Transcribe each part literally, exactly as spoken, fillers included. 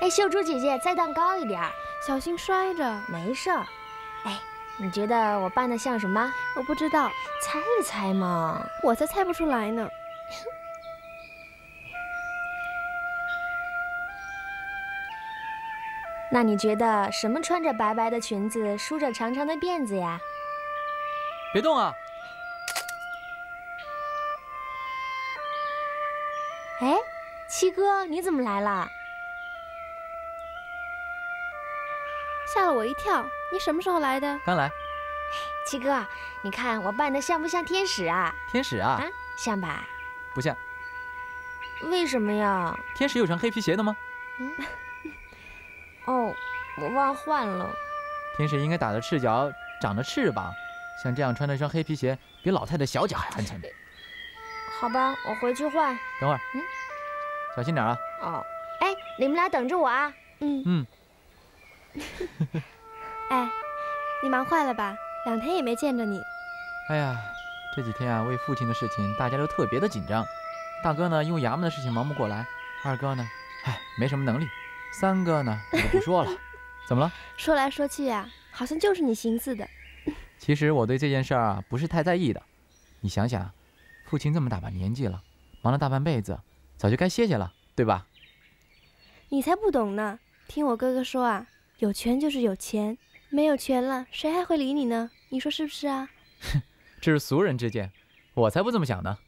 哎，秀珠姐姐，再荡高一点， 小心摔着。 没事儿。哎，你觉得我扮的像什么？ 我不知道， 猜一猜嘛。 我才猜不出来呢。 那你觉得什么穿着白白的裙子，梳着长长的辫子呀？ 别动啊！ 哎，七哥，你怎么来了？ 吓了我一跳！你什么时候来的？ 刚来。 七哥，你看我扮的像不像天使啊？ 天使啊？ 啊，像吧？ 不像。 为什么呀？ 天使有穿黑皮鞋的吗？ 嗯。哦，我忘换了。 天使应该打着赤脚，长着翅膀，像这样穿着一双黑皮鞋，比老太太小脚还安全。 好吧，我回去换。 等会儿， 嗯， 小心点啊。 哦，哎，你们俩等着我啊。 嗯嗯。 哎，你忙坏了吧？两天也没见着你。 哎呀，这几天啊，为父亲的事情，大家都特别的紧张。大哥呢，因为衙门的事情忙不过来；二哥呢，哎，没什么能力；三哥呢，我就不说了。怎么了？ 说来说去呀、啊，好像就是你寻思的。 其实我对这件事儿啊，不是太在意的。你想想，父亲这么大把年纪了，忙了大半辈子，早就该歇歇了，对吧？ 你才不懂呢。听我哥哥说啊，有权就是有钱，没有权了，谁还会理你呢？你说是不是啊？ 这是俗人之见，我才不这么想呢。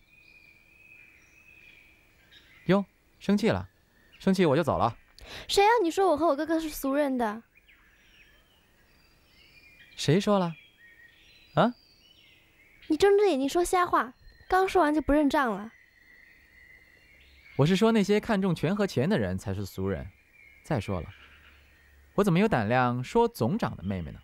哟，生气了，生气我就走了。 谁让你说我和我哥哥是俗人的？ 谁说了？啊？ 你睁着眼睛说瞎话，刚说完就不认账了。 我是说那些看重权和钱的人才是俗人。再说了，我怎么有胆量说总长的妹妹呢？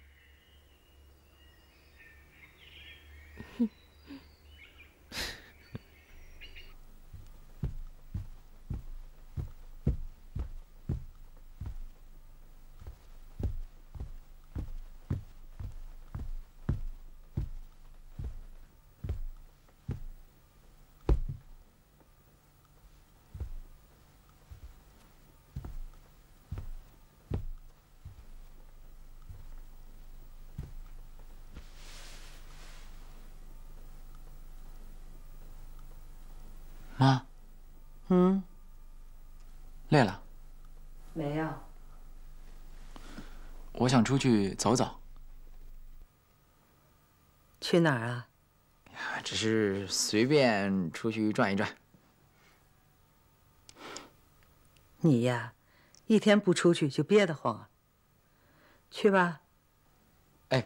妈， 嗯， 累了？ 没有。 我想出去走走。 去哪儿啊？ 只是随便出去转一转。 你呀，一天不出去就憋得慌啊。去吧。 哎。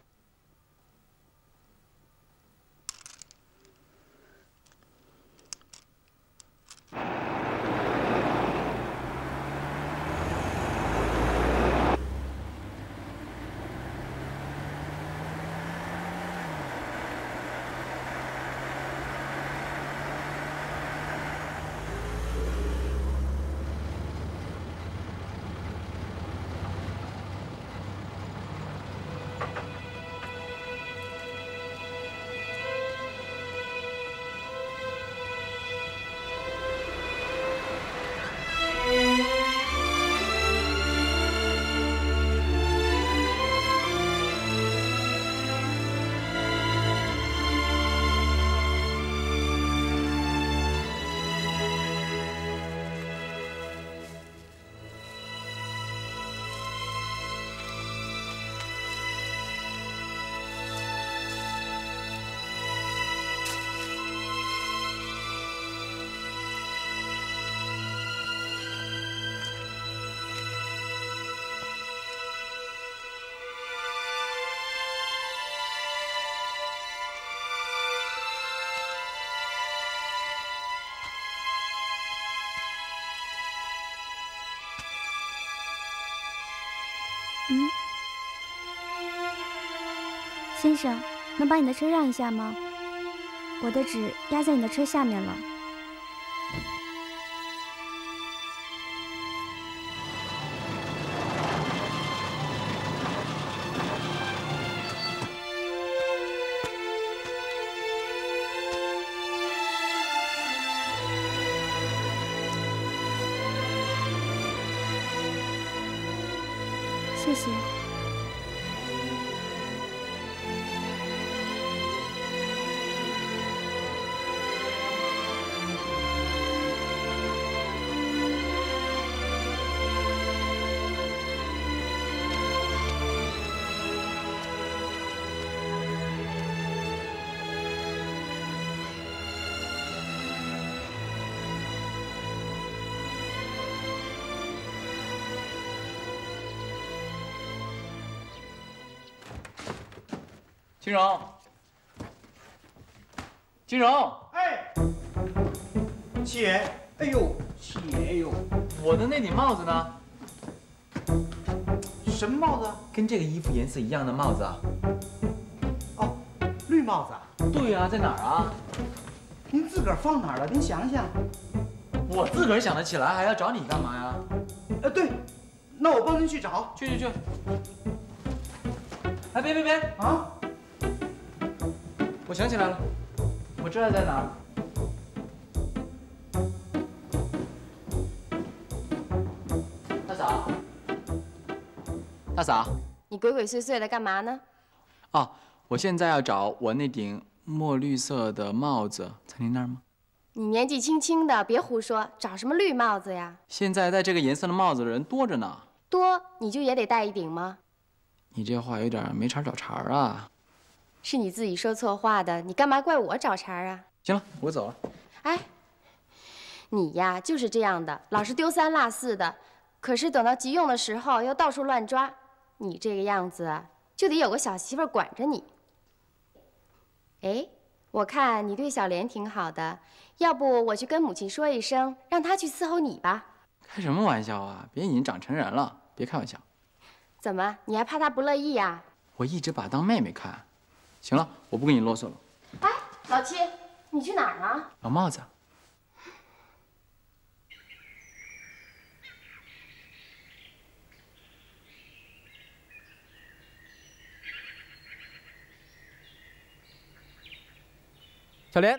嗯，先生，能把你的车让一下吗？我的纸压在你的车下面了。 谢谢。 金荣，金荣， 哎，姐，哎呦，姐呦， 我的那顶帽子呢？ 什么帽子？ 跟这个衣服颜色一样的帽子啊？ 哦，绿帽子啊？ 对呀、啊，在哪儿啊？ 您自个儿放哪儿了？您想想。 我自个儿想得起来，还要找你干嘛呀？ 呃，对，那我帮您去找。 去去去。哎，别别别啊！ 我想起来了，我知道在哪儿。大嫂，大嫂， 你鬼鬼祟祟的干嘛呢？ 哦，我现在要找我那顶墨绿色的帽子，在您那儿吗？ 你年纪轻轻的，别胡说，找什么绿帽子呀？ 现在戴这个颜色的帽子的人多着呢。 多，你就也得戴一顶吗？ 你这话有点没茬找茬啊。 是你自己说错话的，你干嘛怪我找茬啊？ 行了，我走了。 哎，你呀就是这样的，老是丢三落四的，可是等到急用的时候又到处乱抓。你这个样子就得有个小媳妇管着你。哎，我看你对小莲挺好的，要不我去跟母亲说一声，让她去伺候你吧。 开什么玩笑啊！别已经长成人了，别开玩笑。 怎么，你还怕她不乐意呀？ 我一直把她当妹妹看。行了，我不跟你啰嗦了。 哎，老七，你去哪儿呢？ 找帽子。小莲，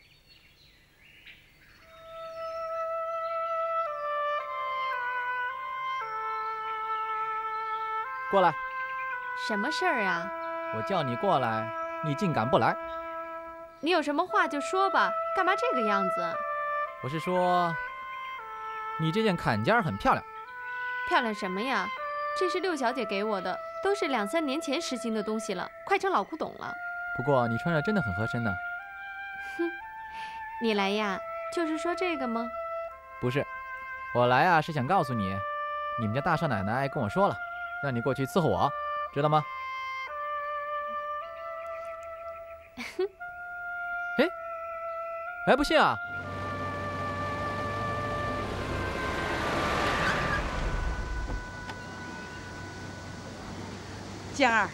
过来。 什么事儿啊？ 我叫你过来，你竟敢不来！ 你有什么话就说吧，干嘛这个样子？ 我是说，你这件坎肩很漂亮。 漂亮什么呀？这是六小姐给我的，都是两三年前实行的东西了，快成老古董了。 不过你穿着真的很合身呢。 哼，你来呀，就是说这个吗？ 不是，我来啊是想告诉你，你们家大少奶奶跟我说了，让你过去伺候我，知道吗？哎，哎，不信啊？ 江儿，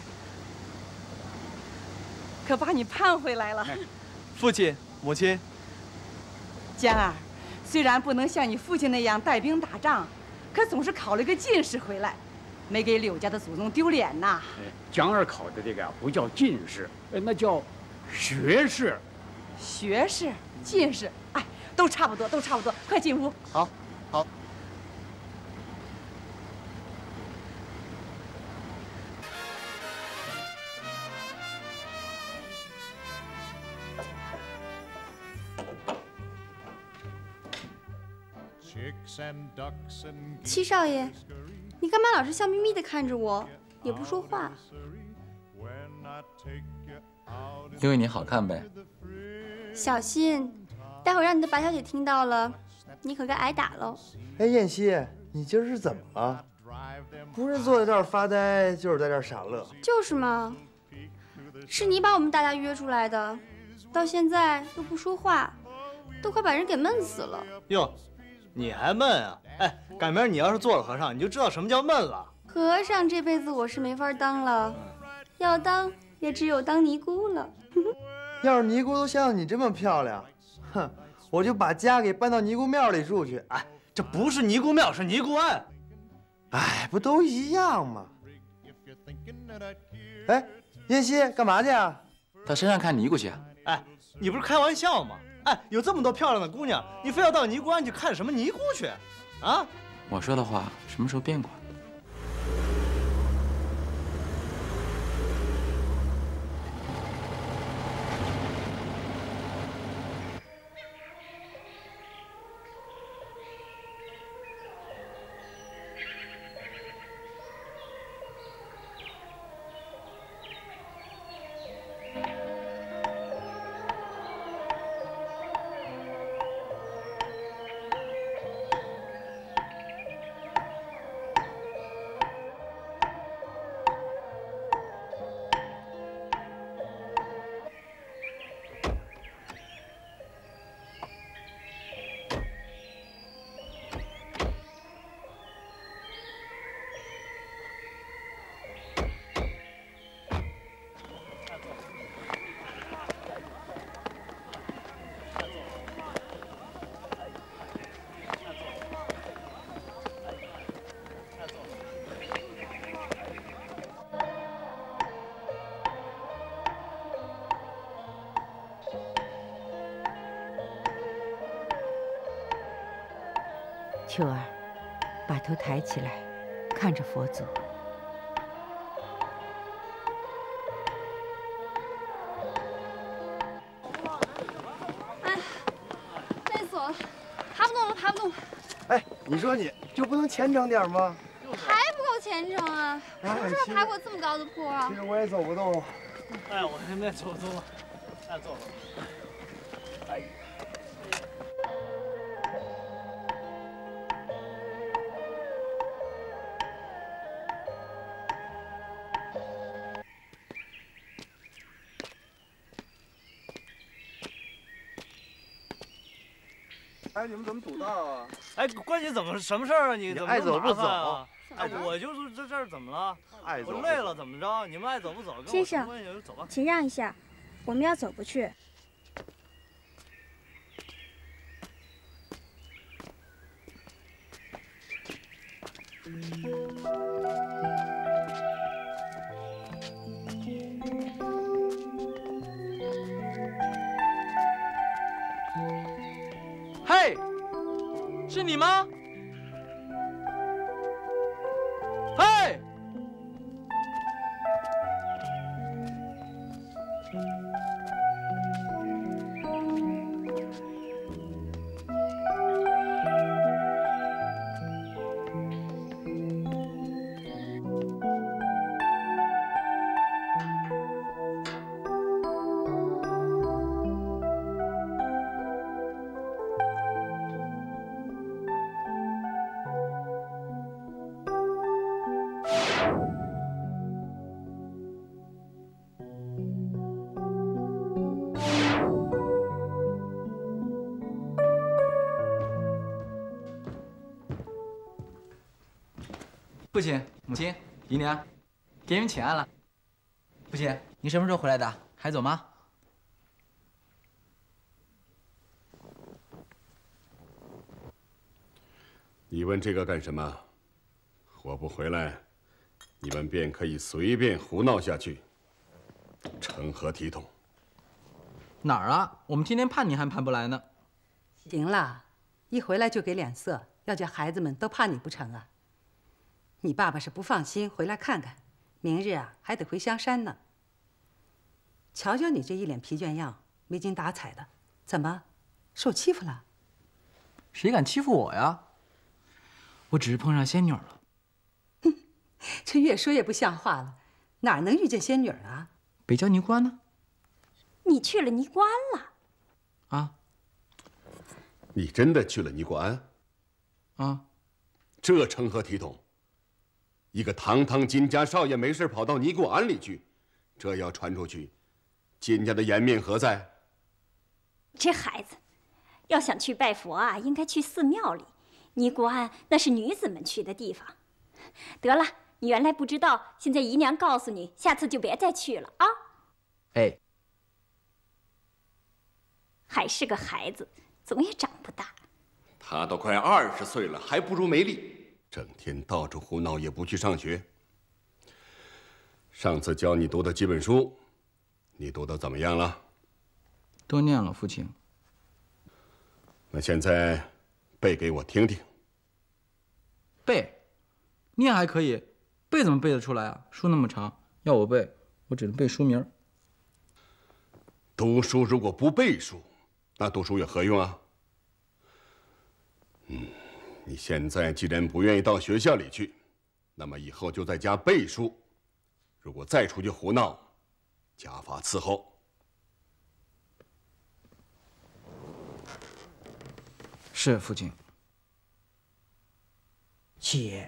可把你盼回来了。 父亲、母亲。 江儿，虽然不能像你父亲那样带兵打仗，可总是考了个进士回来，没给柳家的祖宗丢脸呐。 江儿考的这个不叫进士，那叫学士。 学士、进士，哎，都差不多，都差不多。快进屋。 好，好。 七少爷，你干嘛老是笑眯眯的看着我，也不说话？ 因为你好看呗。 小心，待会儿让你的白小姐听到了，你可该挨打喽。 哎，燕西，你今儿是怎么了？不是坐在这儿发呆，就是在这儿傻乐。 就是嘛，是你把我们大家约出来的，到现在都不说话，都快把人给闷死了。 哟，你还闷啊？哎，赶明儿你要是做了和尚，你就知道什么叫闷了。 和尚这辈子我是没法当了，要当也只有当尼姑了。 要是尼姑都像你这么漂亮，哼，我就把家给搬到尼姑庙里住去。哎，这不是尼姑庙，是尼姑庵。哎，不都一样吗？哎，燕西，干嘛去啊？ 到山上看尼姑去啊？ 哎，你不是开玩笑吗？哎，有这么多漂亮的姑娘，你非要到尼姑庵去看什么尼姑去？啊？ 我说的话什么时候变过？ 秋儿，把头抬起来，看着佛祖。 哎，累死我了，爬不动了，爬不动了。 哎，你说你就不能虔诚点吗？ 还不够虔诚啊！什么时候爬过这么高的坡啊？ 其实我也走不动。 哎，我现在走动了，哎，走了。哎。 哎，你们怎么堵道啊？ 哎，关你怎么什么事儿啊？你怎么爱走不走？ 哎，我就是这这儿怎么了？ 爱走。 我累了怎么着？你们爱走不走？ 先生， 走吧。 请让一下，我们要走不去。 嘿，是你吗？嘿！父亲、母亲、姨娘，给你们请安了。父亲，您什么时候回来的？还走吗？ 你问这个干什么？我不回来，你们便可以随便胡闹下去，成何体统？ 哪儿啊？我们天天盼你还盼不来呢。 行了，一回来就给脸色，要叫孩子们都怕你不成啊？ 你爸爸是不放心，回来看看，明日啊还得回香山呢。瞧瞧你这一脸疲倦样，没精打采的，怎么受欺负了？ 谁敢欺负我呀？我只是碰上仙女了。 哼，这越说越不像话了，哪能遇见仙女啊？ 北郊尼姑庵呢？ 你去了尼姑庵了？ 啊？ 你真的去了尼姑庵？ 啊？ 这成何体统？ 一个堂堂金家少爷没事跑到尼姑庵里去，这要传出去，金家的颜面何在？ 这孩子，要想去拜佛啊，应该去寺庙里，尼姑庵那是女子们去的地方。得了，你原来不知道，现在姨娘告诉你，下次就别再去了啊。 哎， 还是个孩子，总也长不大。 他都快二十岁了，还不如没力。 整天到处胡闹，也不去上学。上次教你读的几本书，你读的怎么样了？ 多念了，父亲。 那现在背给我听听。 背，念还可以，背怎么背得出来啊？书那么长，要我背，我只能背书名。 读书如果不背书，那读书有何用啊？嗯。 你现在既然不愿意到学校里去，那么以后就在家背书。如果再出去胡闹，家法伺候。 是父亲。 七爷，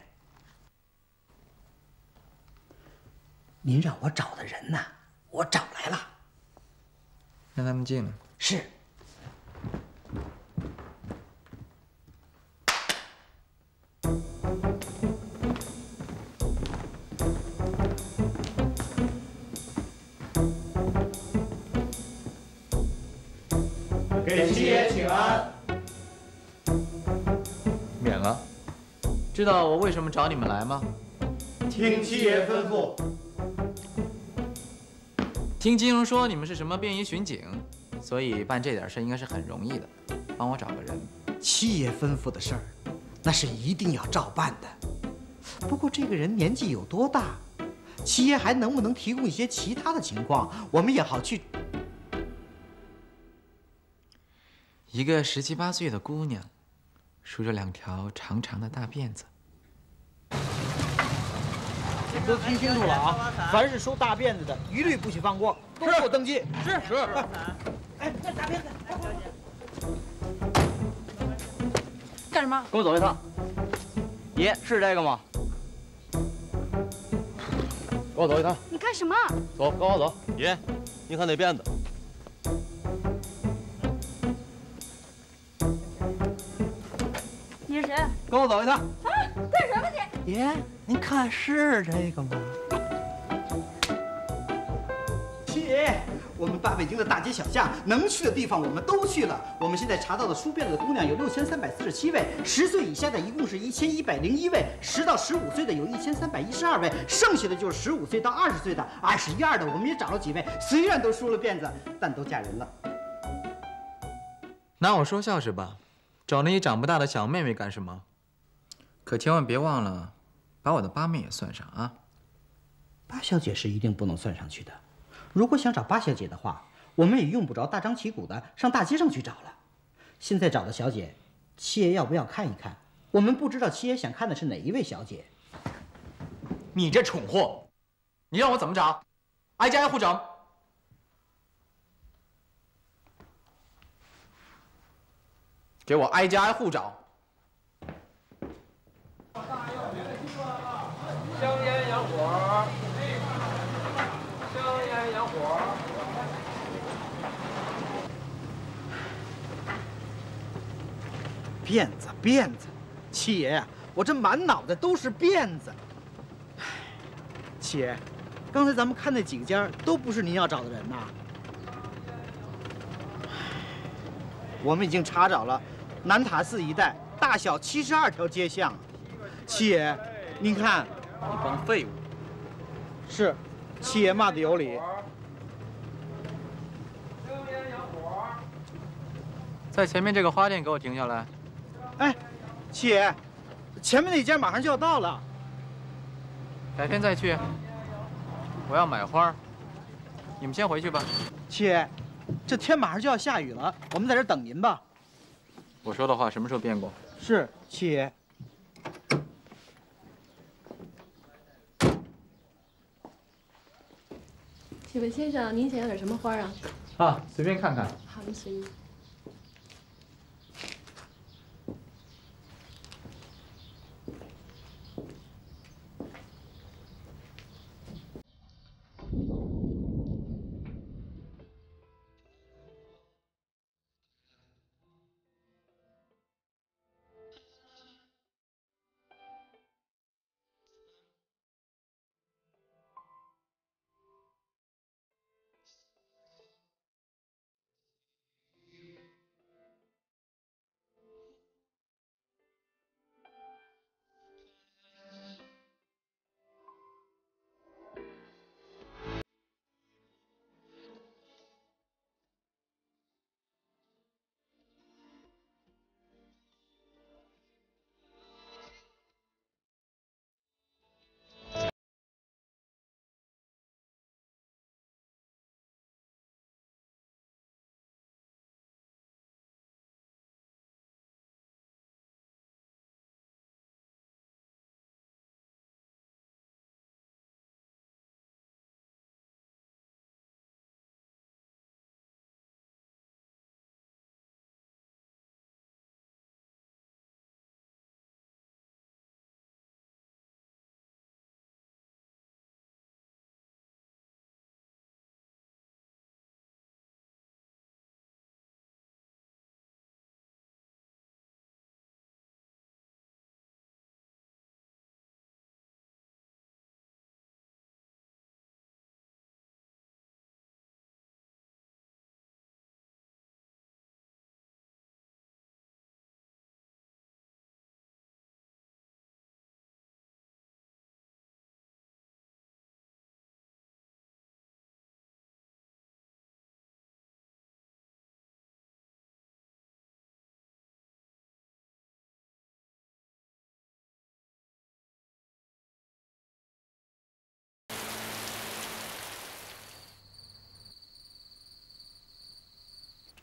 您让我找的人呐，我找来了。 让他们进来。 是。 给七爷请安。 免了。知道我为什么找你们来吗？ 听七爷吩咐。 听金荣说你们是什么便衣巡警，所以办这点事应该是很容易的。帮我找个人。 七爷吩咐的事儿， 那是一定要照办的。不过这个人年纪有多大？七爷还能不能提供一些其他的情况，我们也好去。 一个十七八岁的姑娘，梳着两条长长的大辫子。 你们都听清楚了啊！凡是收大辫子的，一律不许放过，都给我登记。是是。哎，那大辫子， 干什么？ 跟我走一趟。爷，是这个吗？ 跟我走一趟。 你干什么？ 走，跟我走。爷，您看那辫子。 你是谁？ 跟我走一趟。 啊，干什么你？ 爷，您看是这个吗？ 七爷，我们大北京的大街小巷，能去的地方我们都去了。我们现在查到的梳辫子的姑娘有六千三百四十七位，十岁以下的一共是一千一百零一位，十到十五岁的有一千三百一十二位，剩下的就是十五岁到二十岁的，二十一二的我们也找了几位，虽然都梳了辫子，但都嫁人了。 拿我说笑是吧？找那些长不大的小妹妹干什么？可千万别忘了，把我的八妹也算上啊。 八小姐是一定不能算上去的。如果想找八小姐的话，我们也用不着大张旗鼓的上大街上去找了。现在找的小姐，七爷要不要看一看？我们不知道七爷想看的是哪一位小姐。 你这蠢货，你让我怎么找？挨家挨户找？给我挨家挨户找。 香烟洋火，香烟洋火。 辫子，辫子，七爷呀，我这满脑袋都是辫子。七爷，刚才咱们看那几个家都不是您要找的人呐。我们已经查找了南塔寺一带大小七十二条街巷。七爷，您看， 一帮废物。 是，七爷骂的有理。 在前面这个花店给我停下来。 哎，七爷，前面那家马上就要到了。 改天再去。我要买花，你们先回去吧。 七爷，这天马上就要下雨了，我们在这等您吧。 我说的话什么时候变过？ 是，七爷。 请问先生，您想要点什么花啊？ 啊，随便看看。 好，您随意。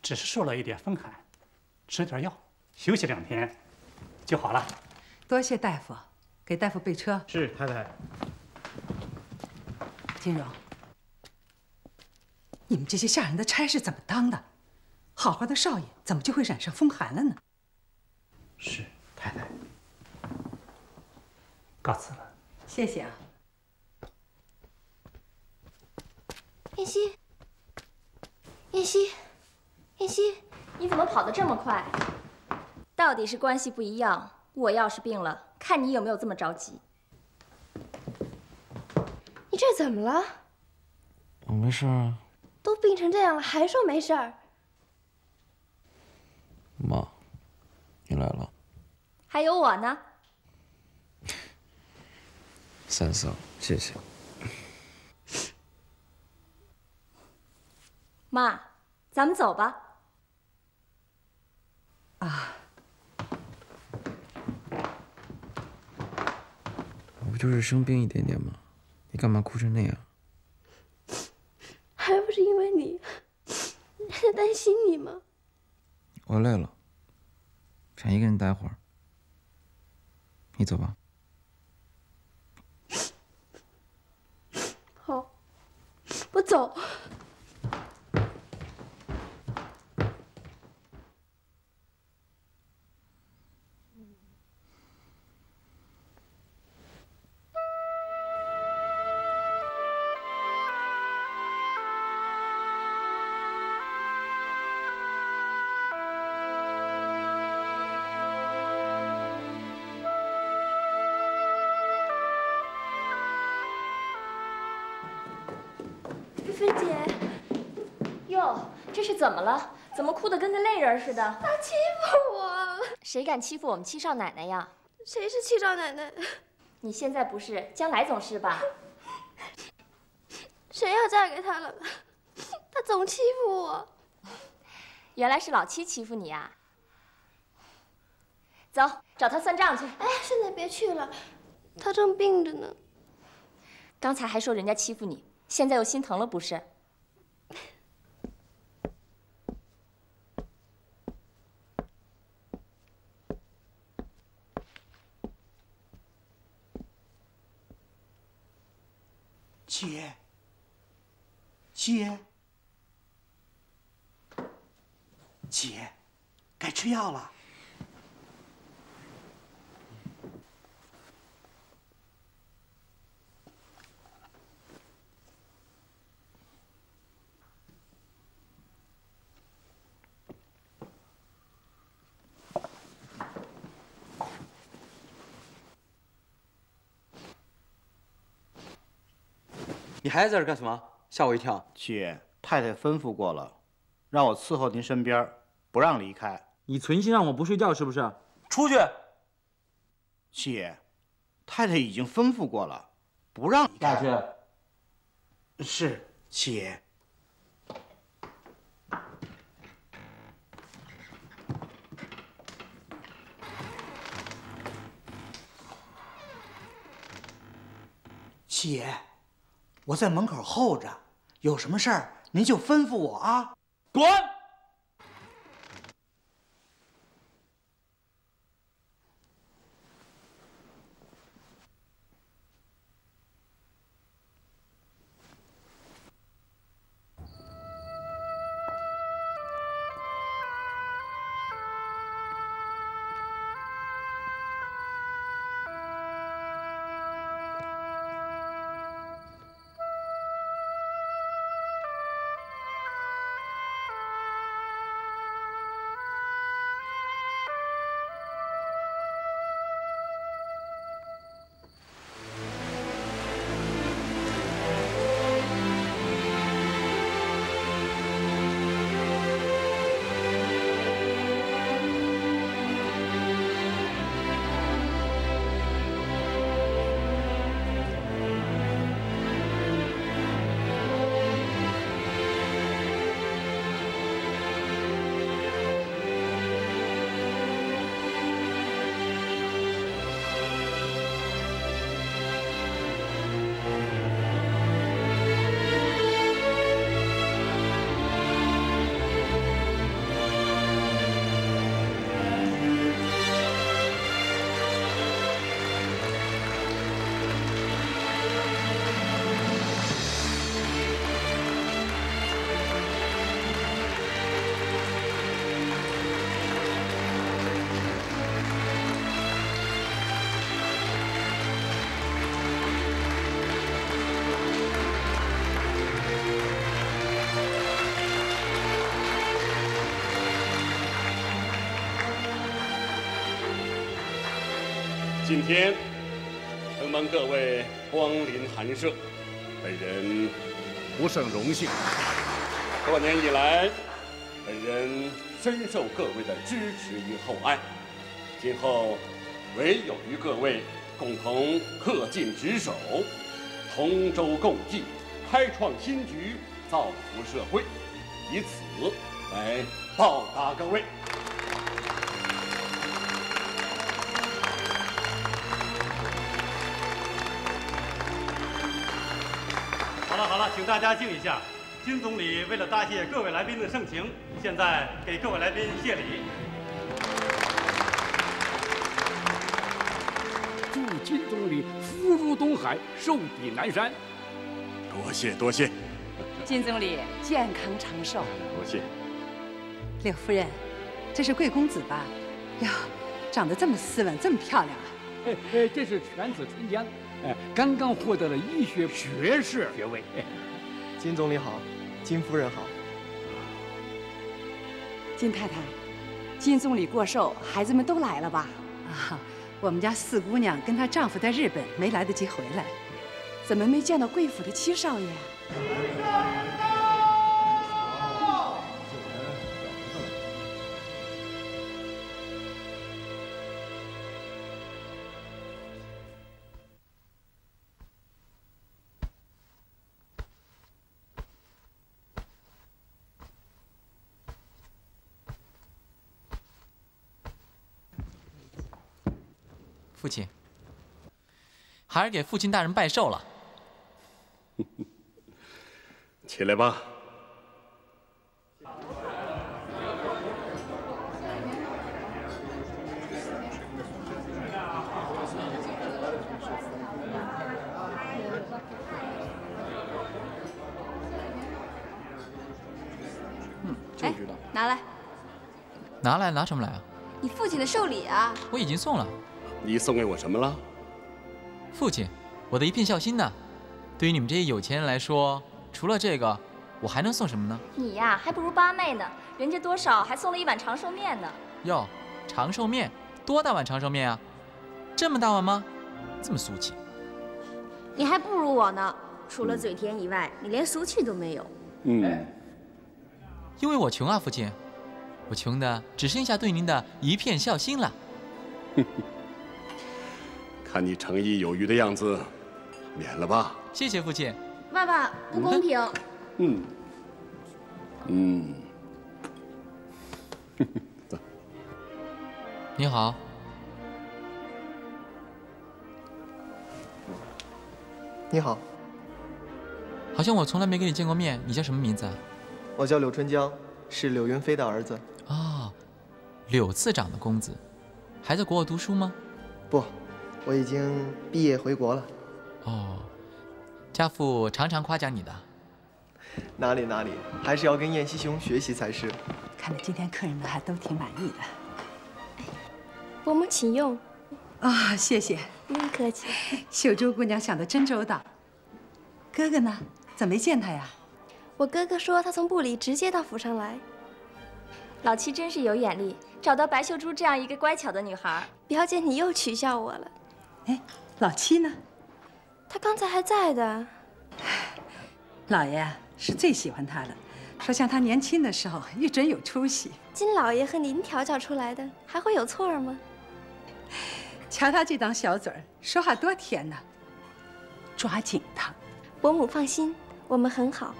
只是受了一点风寒，吃点药，休息两天就好了。 多谢大夫，给大夫备车。 是太太。 金荣，你们这些下人的差是怎么当的？好好的少爷怎么就会染上风寒了呢？ 是太太。告辞了。 谢谢啊。 燕西，燕西，燕西， 你怎么跑得这么快？到底是关系不一样。我要是病了，看你有没有这么着急。 你这怎么了？ 我没事啊。 都病成这样了，还说没事儿？ 妈，你来了。 还有我呢。 三嫂，谢谢。 妈，咱们走吧。 啊。 我不就是生病一点点吗？你干嘛哭成那样？ 还不是因为你，在担心你吗？ 我累了，想一个人待会儿。你走吧。 好，我走。芬姐， 哟，这是怎么了？怎么哭得跟个泪人似的？ 他欺负我！ 谁敢欺负我们七少奶奶呀？ 谁是七少奶奶？ 你现在不是，将来总是吧？ 谁要嫁给他了？他总欺负我。 原来是老七欺负你呀！走，找他算账去。 哎，现在别去了，他正病着呢。 刚才还说人家欺负你。现在又心疼了，不是？ 姐，姐，姐，该吃药了。 你还在这干什么？吓我一跳！ 姐，太太吩咐过了，让我伺候您身边，不让离开。 你存心让我不睡觉是不是？出去！ 姐，太太已经吩咐过了，不让离开。 下去。 是，姐。 姐。我在门口候着，有什么事儿您就吩咐我啊！ 滚！ 今天承蒙各位光临寒舍，本人不胜荣幸。多年以来，本人深受各位的支持与厚爱，今后唯有与各位共同恪尽职守，同舟共济，开创新局，造福社会，以此来报答各位。 好了好了，请大家静一下。金总理为了答谢各位来宾的盛情，现在给各位来宾谢礼。 祝金总理福如东海，寿比南山。 多谢多谢。 金总理健康长寿。 多谢。 柳夫人，这是贵公子吧？哟，长得这么斯文，这么漂亮啊！ 哎哎，这是犬子春江，哎，刚刚获得了医学学士学位。 金总理好，金夫人好。 金太太，金总理过寿，孩子们都来了吧？ 啊，我们家四姑娘跟她丈夫在日本，没来得及回来。 怎么没见到贵府的七少爷？ 父亲，孩儿给父亲大人拜寿了。 起来吧。 嗯，就知道。 拿来， 拿来拿什么来啊？ 你父亲的寿礼啊！ 我已经送了。 你送给我什么了？ 父亲，我的一片孝心呢。对于你们这些有钱人来说，除了这个，我还能送什么呢？ 你呀，还不如八妹呢，人家多少还送了一碗长寿面呢。 哟，长寿面，多大碗长寿面啊？这么大碗吗？这么俗气。 你还不如我呢，除了嘴甜以外，你连俗气都没有。 嗯， 因为我穷啊，父亲，我穷的只剩下对您的一片孝心了。 看你诚意有余的样子，免了吧。 谢谢父亲。 爸爸，不公平。 嗯，嗯。走。 你好。 你好。 好像我从来没跟你见过面，你叫什么名字啊？ 我叫柳春江，是柳云飞的儿子。 哦，柳次长的公子，还在国外读书吗？ 不，我已经毕业回国了。 哦，家父常常夸奖你的。 哪里哪里，还是要跟燕西兄学习才是。 看来今天客人们还都挺满意的。 伯母请用。 啊，谢谢。 不用客气。 秀珠姑娘想得真周到。哥哥呢？怎么没见他呀？ 我哥哥说他从部里直接到府上来。 老七真是有眼力，找到白秀珠这样一个乖巧的女孩。 表姐，你又取笑我了。 哎，老七呢？ 他刚才还在的。 老爷是最喜欢他的，说像他年轻的时候一准有出息。 金老爷和您调教出来的，还会有错吗？ 瞧他这张小嘴儿，说话多甜呐！抓紧他。 伯母放心，我们很好。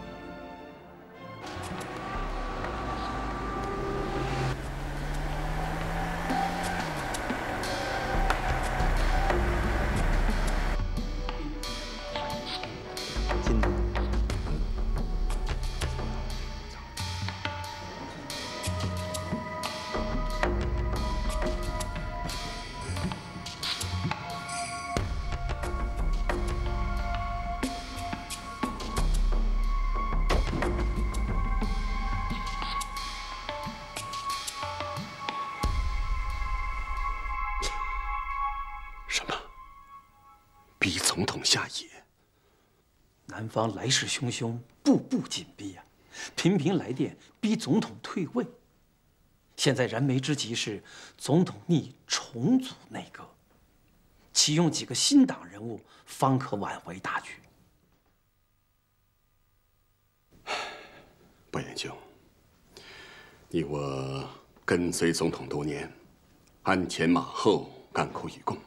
逼总统下野， 南方来势汹汹，步步紧逼呀、啊，频频来电逼总统退位。现在燃眉之急是总统拟重组内阁， 启用几个新党人物，方可挽回大局。 伯颜兄，你我跟随总统多年，鞍前马后，甘苦与共。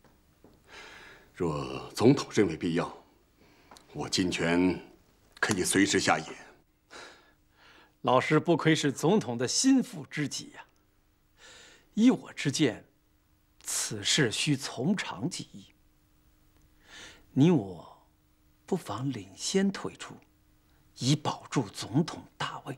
若总统认为必要，我金泉可以随时下野。 老师不愧是总统的心腹知己呀。依我之见，此事需从长计议。你我不妨领先退出，以保住总统大位。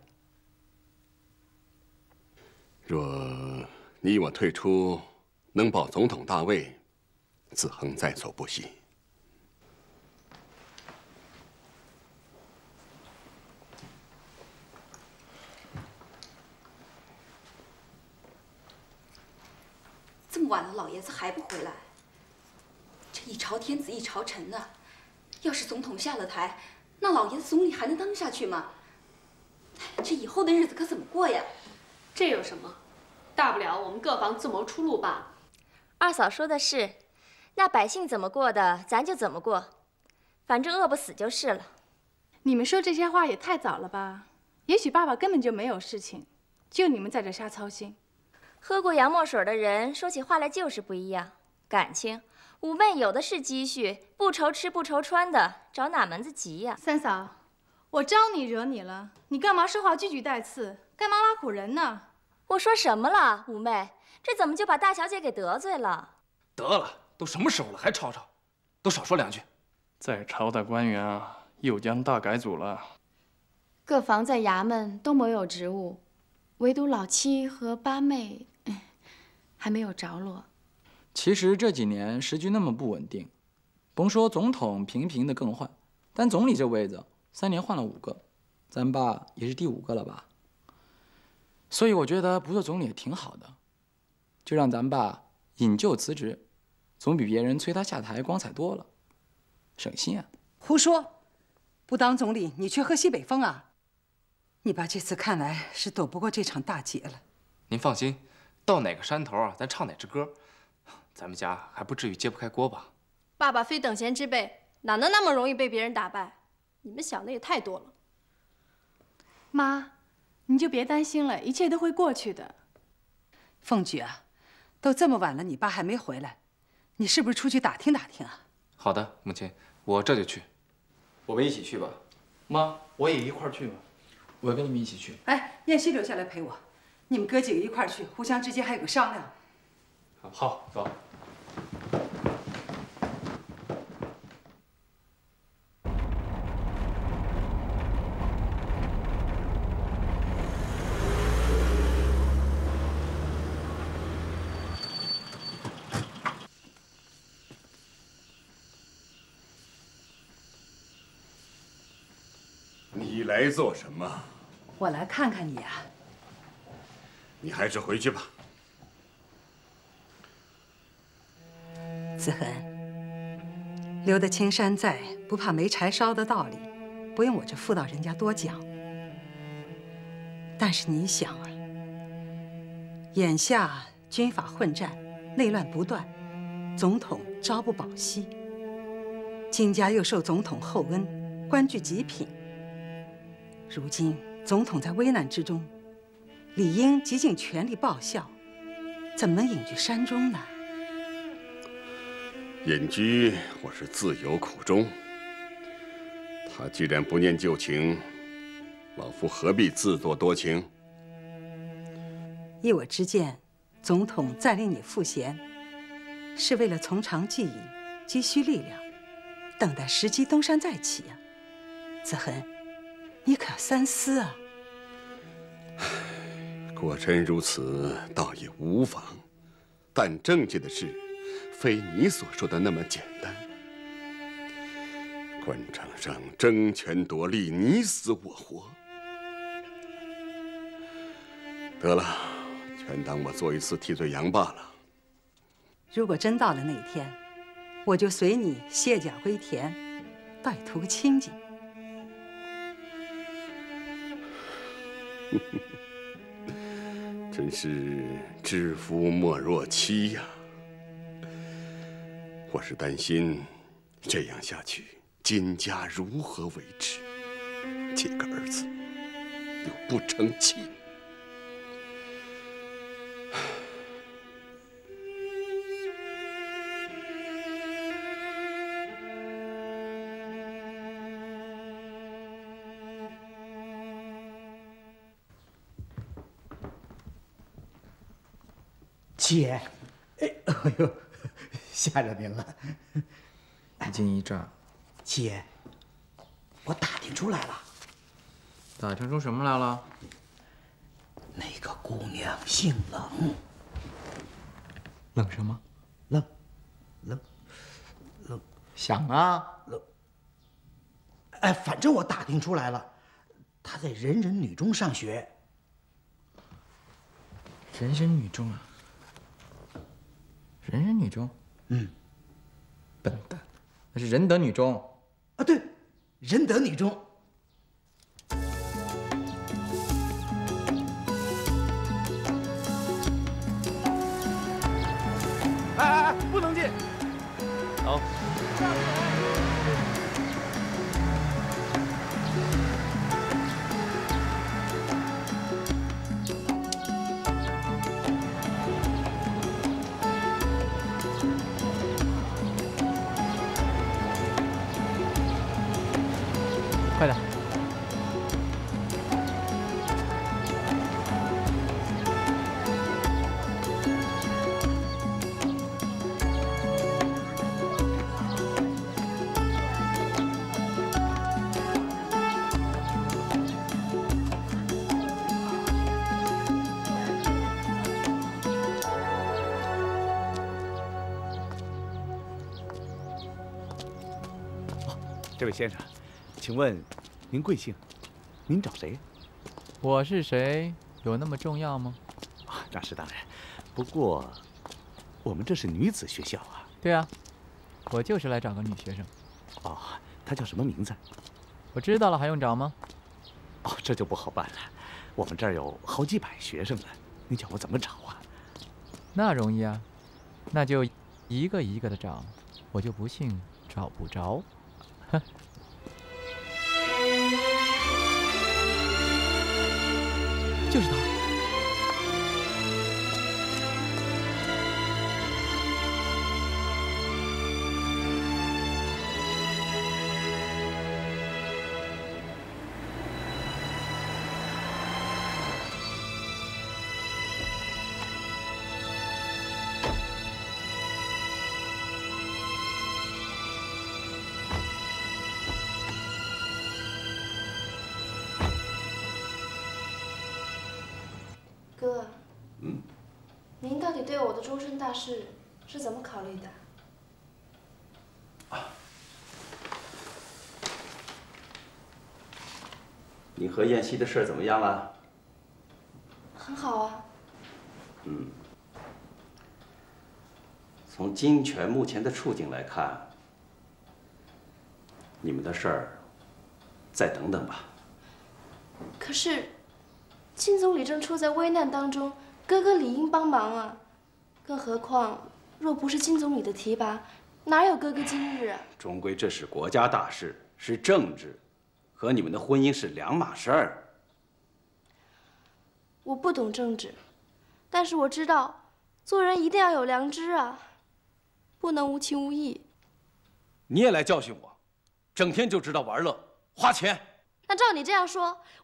若你我退出能保总统大位，子恒在所不惜。 这么晚了，老爷子还不回来？这一朝天子一朝臣啊！要是总统下了台，那老爷子总理还能当下去吗？这以后的日子可怎么过呀？ 这有什么？大不了我们各方自谋出路罢了。 二嫂说的是，那百姓怎么过的，咱就怎么过，反正饿不死就是了。 你们说这些话也太早了吧？也许爸爸根本就没有事情，就你们在这瞎操心。 喝过洋墨水的人说起话来就是不一样。感情，五妹有的是积蓄，不愁吃不愁穿的，找哪门子急呀？ 三嫂，我招你惹你了，你干嘛说话句句带刺，干嘛挖苦人呢？ 我说什么了，五妹？这怎么就把大小姐给得罪了？ 得了，都什么时候了还吵吵，都少说两句。 在朝的官员啊，又将大改组了。 各房在衙门都没有职务，唯独老七和八妹还没有着落。 其实这几年时局那么不稳定，甭说总统频频的更换，单总理这位子三年换了五个，咱爸也是第五个了吧？所以我觉得不做总理也挺好的，就让咱爸引咎辞职，总比别人催他下台光彩多了，省心啊。 胡说！不当总理，你去喝西北风啊？你爸这次看来是躲不过这场大劫了。 您放心，到哪个山头啊，咱唱哪支歌，咱们家还不至于揭不开锅吧？ 爸爸非等闲之辈，哪能那么容易被别人打败？你们想的也太多了。 妈，你就别担心了，一切都会过去的。 凤菊啊，都这么晚了，你爸还没回来，你是不是出去打听打听啊？ 好的，母亲，我这就去。我们一起去吧。 妈，我也一块儿去吧。 我要跟你们一起去。 哎，燕西留下来陪我，你们哥几个一块儿去，互相之间还有个商量。 好，走。 你来做什么？ 我来看看你啊。 你还是回去吧。 子恒，留得青山在，不怕没柴烧的道理，不用我这妇道人家多讲。但是你想啊，眼下军阀混战，内乱不断，总统朝不保夕，金家又受总统厚恩，官居极品。如今总统在危难之中，理应极尽全力报效，怎么能隐居山中呢？ 隐居，我是自有苦衷。他既然不念旧情，老夫何必自作多情？ 依我之见，总统再令你赋闲，是为了从长计议，积蓄力量，等待时机东山再起啊！子恒，你可要三思啊！ 果真如此，倒也无妨。但政界的事，非你所说的那么简单。官场上争权夺利，你死我活。得了，全当我做一次替罪羊罢了。 如果真到了那一天，我就随你卸甲归田，倒也图个清静。 真是知夫莫若妻呀！ 我是担心，这样下去，金家如何维持？几个儿子又不成器。 姐，哎，哎呦，吓着您了。 一惊一乍。 姐，我打听出来了。 打听出什么来了？ 那个姑娘姓冷。 冷什么？ 冷，冷，冷。 想啊。 冷。哎，反正我打听出来了，她在人人女中上学。 人人女中啊。人人女中， 嗯， 笨蛋，那是仁德女中啊，对，仁德女中。 哎哎哎，不能进！ 好。快点！ 这位先生，请问您贵姓？您找谁？ 我是谁？有那么重要吗？ 啊，那是当然。不过，我们这是女子学校啊。 对啊，我就是来找个女学生。 哦，她叫什么名字？ 我知道了，还用找吗？ 哦，这就不好办了。我们这儿有好几百学生呢，你叫我怎么找啊？ 那容易啊，那就一个一个的找，我就不信找不着。哼。就是他。 哥，嗯，您到底对我的终身大事是怎么考虑的？ 你和燕西的事怎么样了？ 很好啊。 嗯。从金泉目前的处境来看，你们的事儿再等等吧。 可是。金总理正处在危难当中，哥哥理应帮忙啊！更何况，若不是金总理的提拔，哪有哥哥今日啊？ 终归这是国家大事，是政治，和你们的婚姻是两码事儿。 我不懂政治，但是我知道，做人一定要有良知啊，不能无情无义。 你也来教训我，整天就知道玩乐、花钱。 那照你这样说，